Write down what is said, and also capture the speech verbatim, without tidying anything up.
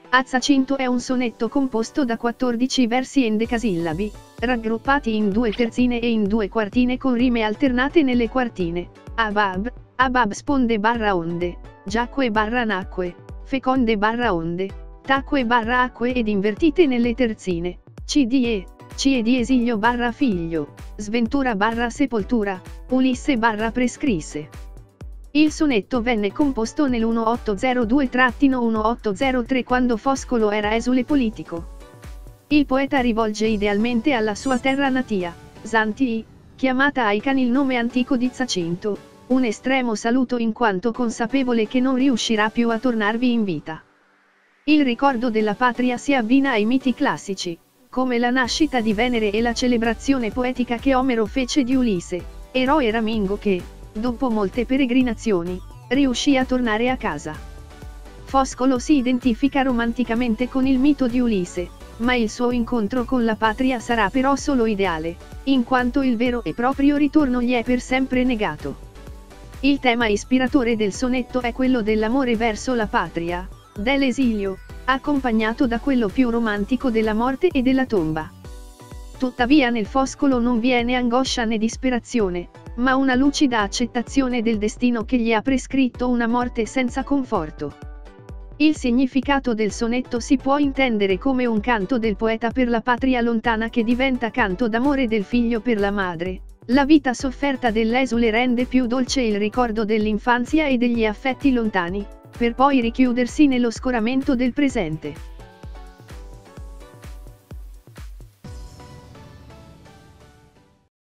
A Zacinto è un sonetto composto da quattordici versi endecasillabi, raggruppati in due terzine e in due quartine con rime alternate nelle quartine. Abab, abab sponde barra onde, giacque barra nacque, feconde barra onde, tacque barra acque ed invertite nelle terzine. Cdie, cie di esilio barra figlio, sventura barra sepoltura, Ulisse barra prescrisse. Il sonetto venne composto nel milleottocentodue milleottocentotre quando Foscolo era esule politico. Il poeta rivolge idealmente alla sua terra natia, Zantii, chiamata Aican il nome antico di Zacinto, un estremo saluto in quanto consapevole che non riuscirà più a tornarvi in vita. Il ricordo della patria si abbina ai miti classici, come la nascita di Venere e la celebrazione poetica che Omero fece di Ulisse, eroe ramingo che, dopo molte peregrinazioni, riuscì a tornare a casa. Foscolo si identifica romanticamente con il mito di Ulisse, ma il suo incontro con la patria sarà però solo ideale, in quanto il vero e proprio ritorno gli è per sempre negato. Il tema ispiratore del sonetto è quello dell'amore verso la patria, dell'esilio, accompagnato da quello più romantico della morte e della tomba. Tuttavia nel Foscolo non vi è né angoscia né disperazione, ma una lucida accettazione del destino che gli ha prescritto una morte senza conforto. Il significato del sonetto si può intendere come un canto del poeta per la patria lontana che diventa canto d'amore del figlio per la madre. La vita sofferta dell'esule rende più dolce il ricordo dell'infanzia e degli affetti lontani, per poi richiudersi nello scoramento del presente.